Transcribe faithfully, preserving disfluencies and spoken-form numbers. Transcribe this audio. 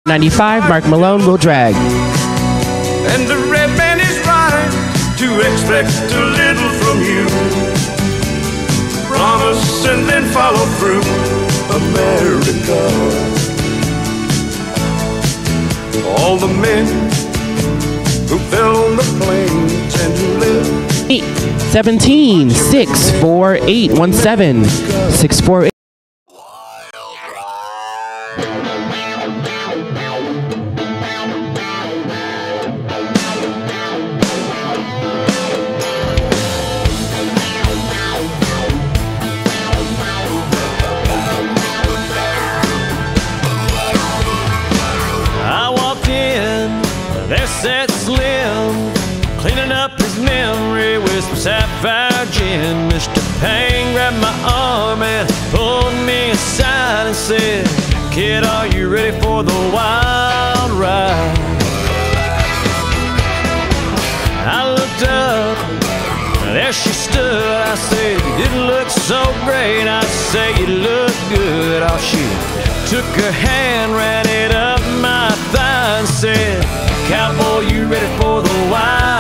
ninety-five, Mark Malone will drag. And the red man is right to expect a little from you. Promise and then follow through, America. All the men who fell on the plains and who lived. eight, seventeen, six, four, eight, one, seven, six, four, eight. There sat Slim, cleaning up his memory with some sapphire gin. Mister Payne grabbed my arm and pulled me aside and said, "Kid, are you ready for the wild ride?" I looked up, there she stood. I said, "You didn't look so great." I said, "You look good." Oh, she took her hand, ran it up my thigh and said, "Cowboy, you ready for the wild